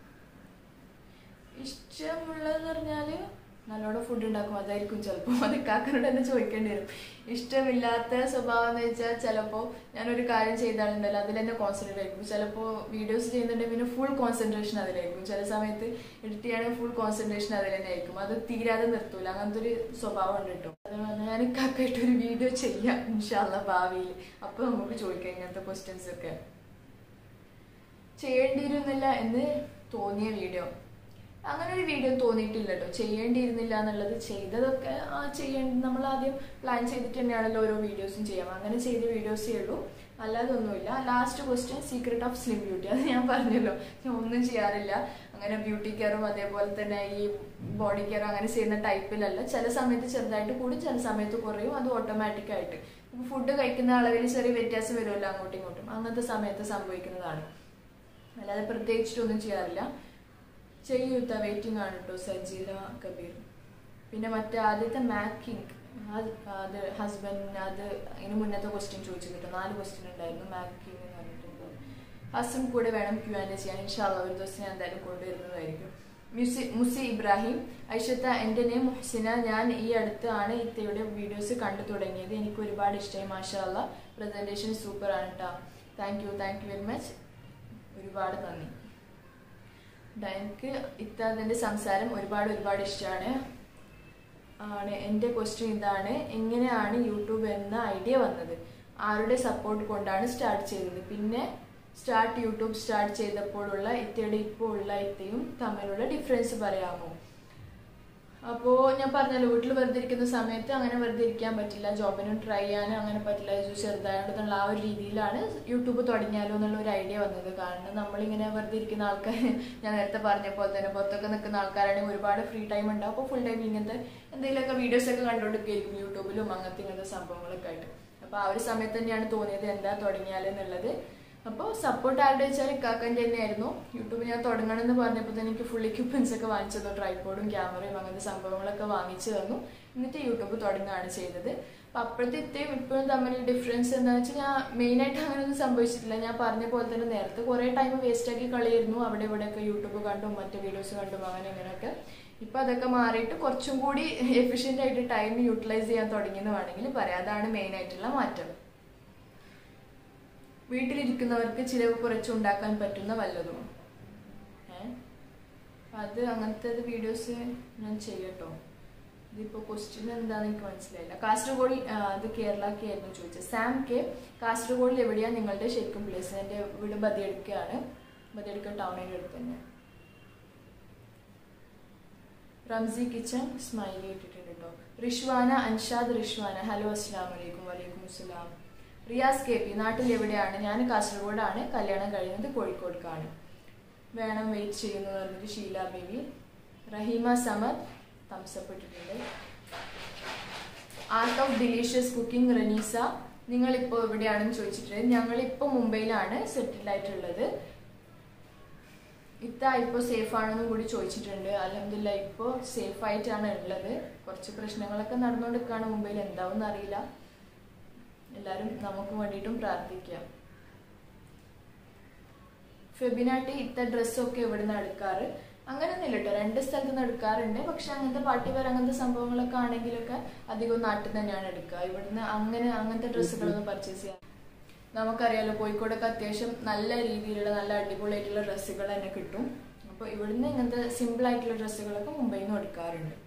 ഇഷ്ടമുള്ളതെന്ന് പറഞ്ഞാൽ നല്ലോണം ഫുഡ് ഉണ്ടാക്കും, അതായിരിക്കും ചിലപ്പോൾ. അത് കാക്കനോട് തന്നെ ചോദിക്കേണ്ടി വരും. ഇഷ്ടമില്ലാത്ത സ്വഭാവം എന്ന് വെച്ചാൽ ചിലപ്പോൾ ഞാനൊരു കാര്യം ചെയ്താലുണ്ടല്ലോ അതിൽ തന്നെ കോൺസെൻട്രേറ്റ് ആയിരിക്കും. ചിലപ്പോൾ വീഡിയോസ് ചെയ്യുന്നുണ്ടെങ്കിൽ പിന്നെ ഫുൾ കോൺസെൻട്രേഷൻ അതിലായിരിക്കും. ചില സമയത്ത് എഡിറ്റ് ചെയ്യുകയാണെങ്കിൽ ഫുൾ കോൺസെൻട്രേഷൻ അതിൽ തന്നെ ആയിരിക്കും. അത് തീരാതെ നിർത്തൂല. അങ്ങനത്തെ ഒരു സ്വഭാവം ഉണ്ട് കേട്ടോ. അതുകൊണ്ട് ഞാൻ കാക്കായിട്ടൊരു വീഡിയോ ചെയ്യാം ഇൻഷാ അല്ലാഹ് ഭാവിയിൽ. അപ്പോൾ നമുക്ക് ചോദിക്കാം ഇങ്ങനത്തെ ക്വസ്റ്റ്യൻസ് ഒക്കെ. ചെയ്യേണ്ടിയിരുന്നില്ല എന്ന് തോന്നിയ വീഡിയോ, അങ്ങനെ ഒരു വീഡിയോ തോന്നിയിട്ടില്ല കേട്ടോ. ചെയ്യേണ്ടിയിരുന്നില്ല എന്നുള്ളത്, ചെയ്തതൊക്കെ നമ്മൾ ആദ്യം പ്ലാൻ ചെയ്തിട്ട് തന്നെയാണല്ലോ ഓരോ വീഡിയോസും ചെയ്യാം. അങ്ങനെ ചെയ്ത വീഡിയോസേ ഉള്ളൂ, അല്ലാതെ ഒന്നുമില്ല. Last question, secret of slim beauty, അത് ഞാൻ പറഞ്ഞല്ലോ, ഞാൻ ഒന്നും ചെയ്യാറില്ല. അങ്ങനെ ബ്യൂട്ടി കെയറും അതേപോലെ തന്നെ ഈ ബോഡി കെയറും അങ്ങനെ ചെയ്യുന്ന ടൈപ്പിലല്ല. ചില സമയത്ത് ചെറുതായിട്ട് കൂടും, ചില സമയത്ത് കുറയും. അത് ഓട്ടോമാറ്റിക്കായിട്ട് ഫുഡ് കഴിക്കുന്ന അളവിൽ ചെറിയ വ്യത്യാസം വരുമല്ലോ അങ്ങോട്ടും ഇങ്ങോട്ടും, അങ്ങനത്തെ സമയത്ത് സംഭവിക്കുന്നതാണ്. അല്ലാതെ പ്രത്യേകിച്ചിട്ടൊന്നും ചെയ്യാറില്ല. ചെയ്യൂത്ത വെയിറ്റിംഗ് ആണ് കേട്ടോ. സജീല കബീർ. പിന്നെ മറ്റേ ആദ്യത്തെ മാക്കിങ്, അത് ഹസ്ബൻഡിന്, അത് അതിന് മുന്നത്തെ ക്വസ്റ്റ്യൻ ചോദിച്ചു കേട്ടോ. 4 ക്വസ്റ്റ്യൻ ഉണ്ടായിരുന്നു. മാക്കിങ് എന്ന് പറഞ്ഞിട്ടുണ്ട്. ഹസ്സും കൂടെ വേണം Q&A ചെയ്യാൻ. ഇൻഷാ അല്ലാഹ് ഒരു ദിവസം ഞാൻ എന്തായാലും കൊണ്ടുവരുന്നതായിരിക്കും. മുസി ഇബ്രാഹിം, ഐഷത്ത, എൻ്റെ നെയിം മുഹ്സിന. ഞാൻ ഈ അടുത്താണ് ഇത്തയുടെ വീഡിയോസ് കണ്ടു തുടങ്ങിയത്. എനിക്ക് ഒരുപാട് ഇഷ്ടമായി. മാഷാ അല്ലാഹ്, പ്രസൻറ്റേഷൻ സൂപ്പർ ആണ് കേട്ടോ. Thank you very much. ഒരുപാട് നന്ദി. എനിക്ക് ഇത്താതിൻ്റെ സംസാരം ഒരുപാട് ഇഷ്ടമാണ്. എൻ്റെ ക്വസ്റ്റ്യൻ ഇതാണ്, എങ്ങനെയാണ് യൂട്യൂബ് എന്ന ഐഡിയ വന്നത്? ആരുടെ സപ്പോർട്ട് കൊണ്ടാണ് സ്റ്റാർട്ട് ചെയ്തത്? പിന്നെ യൂട്യൂബ് സ്റ്റാർട്ട് ചെയ്തപ്പോഴുള്ള ഇത്തയുടെ ഇപ്പോൾ ഉള്ള ഇത്തയും തമ്മിലുള്ള ഡിഫറൻസ് പറയാമോ? അപ്പോൾ ഞാൻ പറഞ്ഞല്ലോ വീട്ടിൽ വെറുതെ ഇരിക്കുന്ന സമയത്ത് അങ്ങനെ വെറുതെ ഇരിക്കാൻ പറ്റില്ല, ജോബിനും ട്രൈ ചെയ്യാനും അങ്ങനെ പറ്റില്ല, ചെറുതായിട്ടുള്ള ആ ഒരു രീതിയിലാണ് യൂട്യൂബ് തുടങ്ങിയാലോ എന്നുള്ള ഒരു ഐഡിയ വന്നത്. കാരണം നമ്മളിങ്ങനെ വെറുതെ ഇരിക്കുന്ന ആൾക്കാർ, ഞാൻ നേരത്തെ പറഞ്ഞ പോലെ തന്നെ പുറത്തൊക്കെ നിൽക്കുന്ന ആൾക്കാരാണെങ്കിൽ ഒരുപാട് ഫ്രീ ടൈം ഉണ്ടാവും. അപ്പോൾ ഫുൾ ടൈം ഇങ്ങനത്തെ എന്തെങ്കിലുമൊക്കെ വീഡിയോസൊക്കെ കണ്ടുകൊണ്ടിരിക്കും യൂട്യൂബിലും ഇങ്ങനത്തെ സംഭവങ്ങളൊക്കെ ആയിട്ട്. അപ്പോൾ ആ ഒരു സമയത്ത് തന്നെയാണ് തോന്നിയത് എന്താ തുടങ്ങിയാലെന്നുള്ളത്. അപ്പോൾ സപ്പോർട്ട് ആരുടെ വെച്ചാൽ ഇക്കാക്കൻ്റെ തന്നെയായിരുന്നു. യൂട്യൂബ് ഞാൻ തുടങ്ങണമെന്ന് പറഞ്ഞപ്പോൾ തന്നെ എനിക്ക് ഫുൾ എക്യുപ്മെൻറ്റ്സ് ഒക്കെ വാങ്ങിച്ചു തന്നു, ട്രൈപോഡും ക്യാമറയും അങ്ങനത്തെ സംഭവങ്ങളൊക്കെ വാങ്ങിച്ചു തന്നു. എന്നിട്ട് യൂട്യൂബ് തുടങ്ങുകയാണ് ചെയ്തത്. അപ്പോൾ അപ്പോഴത്തേയും ഇപ്പോഴും തമ്മിൽ ഡിഫറൻസ് എന്താണെന്ന് വെച്ചാൽ ഞാൻ മെയിനായിട്ട് അങ്ങനെയൊന്നും സംഭവിച്ചിട്ടില്ല. ഞാൻ പറഞ്ഞ പോലെ തന്നെ നേരത്തെ കുറേ ടൈം വേസ്റ്റാക്കി കളിയായിരുന്നു, അവിടെ ഇവിടെയൊക്കെ യൂട്യൂബ് കണ്ടും മറ്റു വീഡിയോസ് കണ്ടും അങ്ങനെ ഇങ്ങനെയൊക്കെ. ഇപ്പം അതൊക്കെ മാറിയിട്ട് കുറച്ചും കൂടി എഫിഷ്യൻ്റ് ആയിട്ട് ടൈം യൂട്ടിലൈസ് ചെയ്യാൻ തുടങ്ങിയെന്ന് വേണമെങ്കിൽ പറയാം. അതാണ് മെയിനായിട്ടുള്ള മാറ്റം. വീട്ടിലിരിക്കുന്നവർക്ക് ചിലവ് കുറച്ചുണ്ടാക്കാൻ പറ്റുന്ന വല്ലതും അത് അങ്ങനത്തെ വീഡിയോസ് ഞാൻ ചെയ്യട്ടോ. ഇതിപ്പോൾ ക്വസ്റ്റ്യൻ എന്താണെന്ന് എനിക്ക് മനസ്സിലായില്ല. കാസർഗോഡിൽ അത് കേരളക്ക് ആയിരുന്നു ചോദിച്ചത്. സാം കെ, കാസർഗോഡിൽ എവിടെയാണ് നിങ്ങളുടെ ശരിക്കും പ്ലേസ്? എൻ്റെ വീട് ബദിയടുക്കയാണ്, ബദിയടുക്ക ടൗണിൻ്റെ അടുത്ത് തന്നെ. റംസി കിച്ചൺ സ്മൈലി ഇട്ടിട്ടുണ്ട് കേട്ടോ. റിഷ്വാന അൻഷാദ് റിഷ്വാന, ഹലോ അസ്സലാമു അലൈക്കും. വലൈക്കും അസ്സലാം. റിയാസ് കെ പി, നാട്ടിൽ എവിടെയാണ്? ഞാൻ കാസർഗോഡാണ്, കല്യാണം കഴിയുന്നത് കോഴിക്കോടേക്കാണ്. വേണം വെയിറ്റ് ചെയ്യുന്നു പറഞ്ഞിട്ട് ഷീല ബേബി. റഹീമ സമദ് തംസപ്പ് ഇട്ടിട്ടുണ്ട്. Art of delicious cooking Raneesa, നിങ്ങളിപ്പോൾ എവിടെയാണെന്ന് ചോദിച്ചിട്ടുണ്ട്. ഞങ്ങളിപ്പോൾ മുംബൈയിലാണ് സെറ്റിൽഡ് ആയിട്ടുള്ളത്. ഇത്ത ഇപ്പോൾ സേഫ് ആണെന്നും കൂടി ചോദിച്ചിട്ടുണ്ട്. അൽഹംദുലില്ലാ ഇപ്പോൾ സേഫ് ആയിട്ടാണ് ഉള്ളത്. കുറച്ച് പ്രശ്നങ്ങളൊക്കെ നടന്നുകൊണ്ടിരിക്കുകയാണ് മുംബൈയിൽ, എന്താവും അറിയില്ല. എല്ലാവരും നമുക്ക് വേണ്ടിയിട്ടും പ്രാർത്ഥിക്കാം. ഫെബിനാട്ടി, ഇത്ത ഡ്രസ്സൊക്കെ എവിടെ നിന്ന് എടുക്കാറ്? അങ്ങനെയൊന്നുമില്ല കേട്ടോ, 2 സ്ഥലത്ത് നിന്ന് എടുക്കാറുണ്ട്. പക്ഷെ അങ്ങനത്തെ പാർട്ടി വെയർ അങ്ങനത്തെ സംഭവങ്ങളൊക്കെ ആണെങ്കിലൊക്കെ അധികം നാട്ടിൽ തന്നെയാണ് എടുക്കുക. ഇവിടുന്ന് അങ്ങനത്തെ ഡ്രസ്സുകളൊന്നും പർച്ചേസ് ചെയ്യാം. നമുക്കറിയാലോ കോഴിക്കോടൊക്കെ അത്യാവശ്യം നല്ല രീതിയിലുള്ള നല്ല അടിപൊളിയായിട്ടുള്ള ഡ്രസ്സുകൾ തന്നെ കിട്ടും. അപ്പോൾ ഇവിടുന്ന് ഇങ്ങനത്തെ സിമ്പിൾ ആയിട്ടുള്ള ഡ്രസ്സുകളൊക്കെ മുംബൈയിൽ നിന്ന് എടുക്കാറുണ്ട്.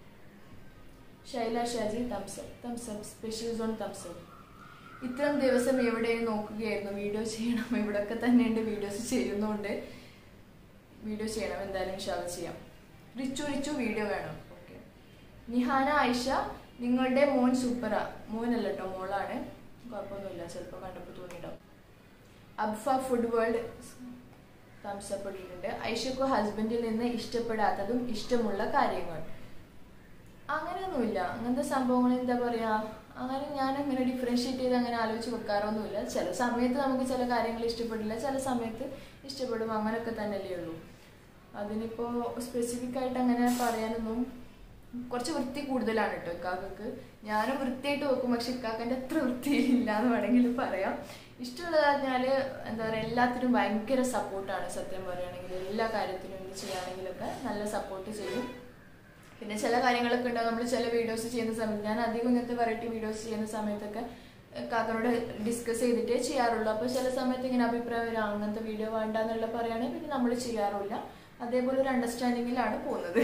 Shaila Shaji thumbs up special zone thumbs up. ഇത്രയും ദിവസം എവിടെയും നോക്കുകയായിരുന്നു, വീഡിയോ ചെയ്യണം. ഇവിടെയൊക്കെ തന്നെയുണ്ട്, വീഡിയോസ് ചെയ്യുന്നുണ്ട്. വീഡിയോ ചെയ്യണം, എന്തായാലും ഇൻഷാല്ലാ ചെയ്യാം. റിച്ചു വീഡിയോ വേണം. ഓക്കെ. നിഹാന ആയിഷ, നിങ്ങളുടെ മോൻ സൂപ്പറാ. മോനല്ല കേട്ടോ, മോളാണ്. കുഴപ്പമൊന്നുമില്ല, ചിലപ്പോൾ കണ്ടപ്പോൾ തോന്നിയിട്ടാവും. അബ്ഫ ഫുഡ് വേൾഡ് തംസപ്പ് ഇട്ടിട്ടുണ്ട്. ഐഷയ്ക്കു ഹസ്ബൻഡിൽ നിന്ന് ഇഷ്ടപ്പെടാത്തതും ഇഷ്ടമുള്ള കാര്യങ്ങൾ? അങ്ങനെയൊന്നുമില്ല. അങ്ങനത്തെ സംഭവങ്ങൾ എന്താ പറയുക, അങ്ങനെ ഞാൻ അങ്ങനെ ഡിഫറൻഷ്യേറ്റ് ചെയ്ത് അങ്ങനെ ആലോചിച്ച് വെക്കാറൊന്നുമില്ല. ചില സമയത്ത് നമുക്ക് ചില കാര്യങ്ങൾ ഇഷ്ടപ്പെടില്ല, ചില സമയത്ത് ഇഷ്ടപ്പെടും, അങ്ങനെയൊക്കെ തന്നെയല്ലേ ഉള്ളൂ. അതിനിപ്പോൾ സ്പെസിഫിക് ആയിട്ട് അങ്ങനെ പറയാനൊന്നും. കുറച്ച് വൃത്തി കൂടുതലാണ് കേട്ടോ ഇക്കാക്കക്ക്. ഞാനും വൃത്തിയായിട്ട് വെക്കും, പക്ഷെ ഇക്കാക്കൻ്റെ അത്ര വൃത്തിയില്ല എന്ന് വേണമെങ്കിൽ പറയാം. ഇഷ്ടമുള്ളത് പറഞ്ഞാൽ എന്താ പറയുക, എല്ലാത്തിനും ഭയങ്കര സപ്പോർട്ടാണ്. സത്യം പറയുകയാണെങ്കിൽ എല്ലാ കാര്യത്തിനും എന്ത് ചെയ്യുകയാണെങ്കിലൊക്കെ നല്ല സപ്പോർട്ട് ചെയ്യും. പിന്നെ ചില കാര്യങ്ങളൊക്കെ ഉണ്ടാവും, നമ്മൾ ചില വീഡിയോസ് ചെയ്യുന്ന സമയത്ത്, ഞാൻ അധികം ഇങ്ങനത്തെ വെറൈറ്റി വീഡിയോസ് ചെയ്യുന്ന സമയത്തൊക്കെ കാക്കനോട് ഡിസ്കസ് ചെയ്തിട്ടേ ചെയ്യാറുള്ളൂ. അപ്പോൾ ചില സമയത്ത് ഇങ്ങനെ അഭിപ്രായം വരാം, അങ്ങനത്തെ വീഡിയോ വേണ്ട എന്നുള്ള പറയുകയാണെങ്കിൽ പിന്നെ നമ്മൾ ചെയ്യാറില്ല. അതേപോലെ ഒരു അണ്ടർസ്റ്റാൻഡിങ്ങിലാണ് പോകുന്നത്.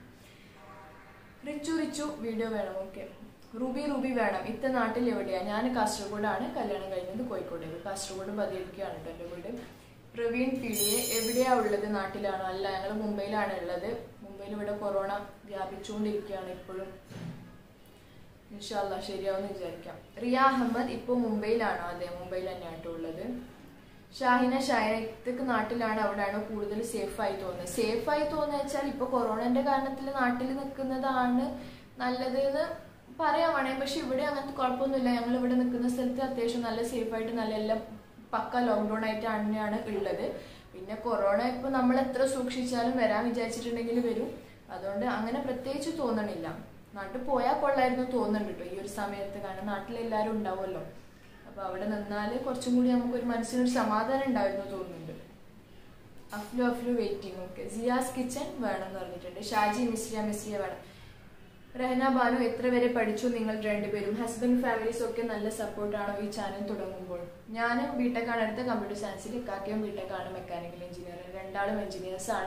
റിച്ചു വീഡിയോ വേണം. ഓക്കെ. റൂബി വേണം. ഇത്ത നാട്ടിൽ എവിടെയാണ്? ഞാൻ കാസർഗോഡാണ്, കല്യാണം കഴിഞ്ഞത് കോഴിക്കോടേക്ക്. കാസർഗോഡ് ബദിയടുക്കയാണ് കേട്ടോ എൻ്റെ വീട്. പ്രവീൺ പീഡിയെ, എവിടെയാ ഉള്ളത്? നാട്ടിലാണോ? അല്ല, ഞങ്ങൾ മുംബൈയിലാണ് ഉള്ളത്. മുംബൈയിൽ ഇവിടെ കൊറോണ വ്യാപിച്ചുകൊണ്ടിരിക്കുകയാണ് ഇപ്പോഴും. ഇൻഷാല്ലാ ശരിയാവുമെന്ന് വിചാരിക്കാം. റിയ അഹമ്മദ്, ഇപ്പോൾ മുംബൈയിലാണോ? അതെ, മുംബൈയിൽ തന്നെയാട്ടോ ഉള്ളത്. ഷാഹിന ഇതൊക്കെ നാട്ടിലാണ്, അവിടെയാണോ കൂടുതൽ സേഫായി തോന്നുന്നത്? സേഫായി തോന്നുക വെച്ചാൽ ഇപ്പോൾ കൊറോണന്റെ കാരണത്തിൽ നാട്ടിൽ നിൽക്കുന്നതാണ് നല്ലത് എന്ന് പറയാൻ വേണേ. പക്ഷെ ഇവിടെ അങ്ങനത്തെ കുഴപ്പമൊന്നുമില്ല. ഞങ്ങൾ ഇവിടെ നിൽക്കുന്ന സ്ഥലത്ത് അത്യാവശ്യം നല്ല സേഫായിട്ട് നല്ല എല്ലാം പക്ക ലോക്ക്ഡൗൺ ആയിട്ട് തന്നെയാണ് ഉള്ളത്. പിന്നെ കൊറോണ ഇപ്പോൾ നമ്മൾ എത്ര സൂക്ഷിച്ചാലും വരാൻ വിചാരിച്ചിട്ടുണ്ടെങ്കിൽ വരും. അതുകൊണ്ട് അങ്ങനെ പ്രത്യേകിച്ച് തോന്നണില്ല. നാട്ടിൽ പോയാൽ കൊള്ളായിരുന്നു തോന്നുന്നുണ്ട് കേട്ടോ ഈ ഒരു സമയത്ത്. കാരണം നാട്ടിലെല്ലാവരും ഉണ്ടാവുമല്ലോ. അപ്പോൾ അവിടെ നിന്നാൽ കുറച്ചും കൂടി നമുക്കൊരു മനസ്സിനൊരു സമാധാനം ഉണ്ടായിരുന്നു തോന്നുന്നുണ്ട്. Aflu waiting. Okay. Siyas kitchen വേണം എന്ന് പറഞ്ഞിട്ടുണ്ട്. ഷാജി മിസ്രിയ വേണം. റഹന ബാനു, എത്ര വരെ പഠിച്ചു നിങ്ങൾ രണ്ടുപേരും? ഹസ്ബൻഡ് ഫാമിലീസ് ഒക്കെ നല്ല സപ്പോർട്ടാണോ ഈ ചാനൽ തുടങ്ങുമ്പോൾ? ഞാനും ബിടെക് ആണ് എടുത്ത കമ്പ്യൂട്ടർ സയൻസിൽ, ഇക്കാക്കയും ബിടെക് ആണ് മെക്കാനിക്കൽ എഞ്ചിനീയർ. രണ്ടാളും എഞ്ചിനീയേഴ്സ് ആണ്.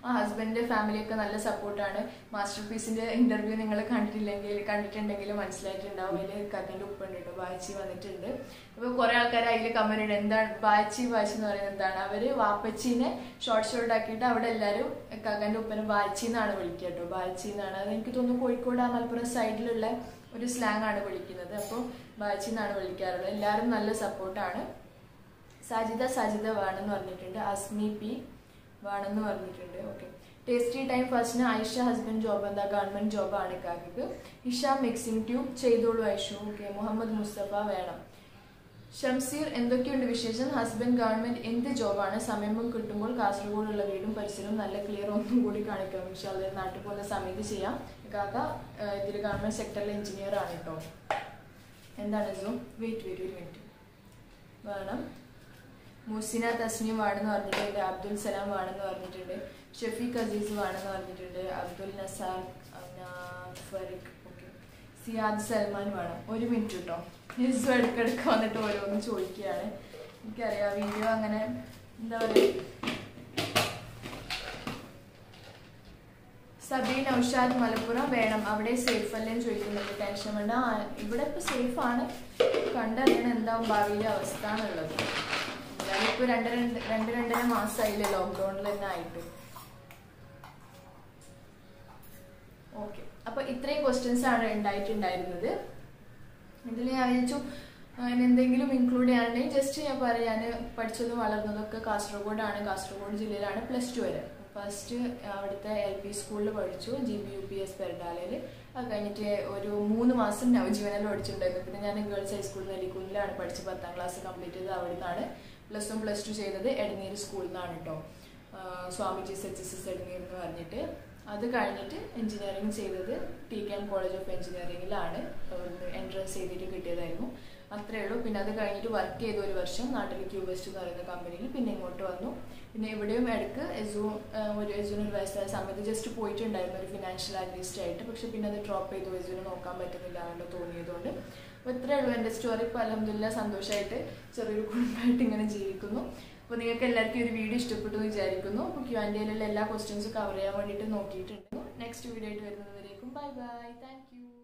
ആ ഹസ്ബൻഡിന്റെ ഫാമിലിയൊക്കെ നല്ല സപ്പോർട്ടാണ്. മാസ്റ്റർ പീസിന്റെ ഇന്റർവ്യൂ നിങ്ങൾ കണ്ടിട്ടുണ്ടെങ്കിൽ മനസ്സിലായിട്ടുണ്ടാവും. അതിൽ കക്കൻ്റെ ഉപ്പുണ്ട് കേട്ടോ, ബാച്ചി വന്നിട്ടുണ്ട്. അപ്പോൾ കുറെ ആൾക്കാർ അതിൽ കമന്റ് ഉണ്ട്, എന്താണ് ബാച്ചി എന്ന് പറയുന്നത് എന്താണ്. അവര് വാപ്പച്ചീനെ ഷോർട്ട് ആക്കിയിട്ട് അവിടെ എല്ലാവരും കക്കൻ്റെ ഉപ്പനെ ബാച്ചി എന്നാണ് വിളിക്കുക കേട്ടോ, ബാച്ചി എന്നാണ്. അത് എനിക്ക് തോന്നുന്നു കോഴിക്കോട് മലപ്പുറം സൈഡിലുള്ള ഒരു സ്ലാങ് ആണ് വിളിക്കുന്നത്. അപ്പോൾ ബാച്ചി എന്നാണ് വിളിക്കാറുള്ളത്. എല്ലാവരും നല്ല സപ്പോർട്ടാണ്. സാജിദ വേണമെന്ന് പറഞ്ഞിട്ടുണ്ട്. അസ്മി പി വേണമെന്ന് പറഞ്ഞിട്ടുണ്ട്. ഓക്കെ. ടേസ്റ്റി ടൈം ഫസ്റ്റിന് ഐഷ ഹസ്ബൻഡ് ജോബ് എന്താ, ഗവൺമെന്റ് ജോബാണ് കാക്കക്ക്. ഹിഷാം മിക്സിംഗ് ട്യൂബ് ചെയ്തോളൂ ഐഷു. ഓക്കെ. മുഹമ്മദ് മുസ്തഫ വേണം. ഷംസീർ എന്തൊക്കെയുണ്ട് വിശേഷം, ഹസ്ബൻഡ് ഗവൺമെന്റ് എന്ത് ജോബാണ്, സമയം കിട്ടുമ്പോൾ കാസർഗോഡുള്ള വീടും പരിസരവും നല്ല ക്ലിയർ ഒന്നും കൂടി കാണിക്കാം. പക്ഷെ അത് നാട്ടിൽ പോലെ സമയത്ത് ചെയ്യാം. കാക്ക ഇതിൽ ഗവൺമെന്റ് സെക്ടറിലെ എഞ്ചിനീയർ ആണ് കേട്ടോ. എന്താണ് സൂം, വെയിറ്റ് ഒരു മിനിറ്റ് വേണം. മുസിന തസ്നീം വേണമെന്ന് പറഞ്ഞിട്ടുണ്ട്. അബ്ദുൽ സലാം വേണമെന്ന് പറഞ്ഞിട്ടുണ്ട്. ഷഫീഖ് അസീസ് വേണമെന്ന് പറഞ്ഞിട്ടുണ്ട്. അബ്ദുൽ നസാർ ഫറിഖ്. ഓക്കെ. സിയാദ് സൽമാൻ വേണം. ഒരു മിനിറ്റ് കേട്ടോ, ഹിസു ഇടയ്ക്കിടയ്ക്ക് വന്നിട്ട് ഓരോന്ന് ചോദിക്കുകയാണ്. എനിക്കറിയാം വീഡിയോ അങ്ങനെ എന്താ പറയുക. സബീൻ ഔഷാദ് മലപ്പുറം വേണം, അവിടെ സേഫ് അല്ലേന്ന് ചോദിക്കുന്നുണ്ട്. ടെൻഷൻ വേണ്ട, ഇവിടെ ഇപ്പോൾ സേഫാണ്. കണ്ടറിയണം എന്താവും ഭാവിയിലെ അവസ്ഥ എന്നുള്ളത്. ഞാനിപ്പോൾ രണ്ടര മാസമായില്ലേ ലോക്ക്ഡൌണിൽ തന്നെ ആയിട്ട്. ഓക്കെ. അപ്പൊ ഇത്രയും ക്വസ്റ്റ്യൻസ് ആണ് ഉണ്ടായിട്ടുണ്ടായിരുന്നത്. ഇതിൽ ഞാൻ വിചാരിച്ചു എന്തെങ്കിലും ഇൻക്ലൂഡ് ചെയ്യാനുണ്ടെങ്കിൽ ജസ്റ്റ് ഞാൻ പറയാം. ഞാൻ പഠിച്ചതും വളർന്നതൊക്കെ കാസർഗോഡാണ്, കാസർഗോഡ് ജില്ലയിലാണ്. +2 വരെ ഫസ്റ്റ് അവിടുത്തെ LP സ്കൂളിൽ പഠിച്ചു, GBUPS പെരഡാലയിൽ. അത് കഴിഞ്ഞിട്ട് ഒരു 3 മാസം നവജീവനിൽ പഠിച്ചിട്ടുണ്ടായിരുന്നു. പിന്നെ ഞാൻ ഗേൾസ് ഹൈസ്കൂളിൽ നെല്ലിക്കുന്നിലാണ് പഠിച്ച് 10ാം ക്ലാസ് കംപ്ലീറ്റ് ചെയ്തത്. അവിടെ നിന്നാണ് +1 +2 ചെയ്തത് എടനീര് സ്കൂളിൽ നിന്നാണ് കേട്ടോ, സ്വാമിജി SHS എടനീർ എന്ന് പറഞ്ഞിട്ട്. അത് കഴിഞ്ഞിട്ട് എഞ്ചിനീയറിംഗ് ചെയ്തത് TKM കോളേജ് ഓഫ് എഞ്ചിനീയറിംഗിലാണ്. എൻട്രൻസ് ചെയ്തിട്ട് കിട്ടിയതായിരുന്നു. അത്രേ ഉള്ളൂ. പിന്നെ അത് കഴിഞ്ഞിട്ട് വർക്ക് ചെയ്ത 1 വർഷം നാട്ടിൽ ക്യൂബസ്റ്റ് എന്ന് പറയുന്ന കമ്പനിയിൽ. പിന്നെ ഇങ്ങോട്ട് വന്നു. പിന്നെ ഇവിടെയും ഇടയ്ക്ക് എസുവിന് വയസ്സായ സമയത്ത് ജസ്റ്റ് പോയിട്ടുണ്ടായിരുന്നു ഒരു ഫിനാൻഷ്യൽ അനലിസ്റ്റ് ആയിട്ട്. പക്ഷെ പിന്നെ അത് ഡ്രോപ്പ് ചെയ്തു, എസുവിന് നോക്കാൻ പറ്റുന്നില്ല എന്ന് തോന്നിയതുകൊണ്ട്. അപ്പോൾ ഇത്രയേ ഉള്ളൂ എൻ്റെ സ്റ്റോറി. ഇപ്പോൾ അൽഹംദുലില്ലാ സന്തോഷമായിട്ട് ചെറിയൊരു കുടുംബമായിട്ട് ഇങ്ങനെ ജീവിക്കുന്നു. അപ്പോൾ നിങ്ങൾക്ക് എല്ലാവർക്കും ഒരു വീഡിയോ ഇഷ്ടപ്പെട്ടു എന്ന് വിചാരിക്കുന്നു. അപ്പോൾ Q&Aയിലുള്ള എല്ലാ ക്വസ്റ്റ്യൻസും കവർ ചെയ്യാൻ വേണ്ടിയിട്ട് നോക്കിയിട്ടുണ്ട്. നെക്സ്റ്റ് വീഡിയോ ആയിട്ട് വരുന്നത് വരേക്കും ബൈ ബൈ. Thank you.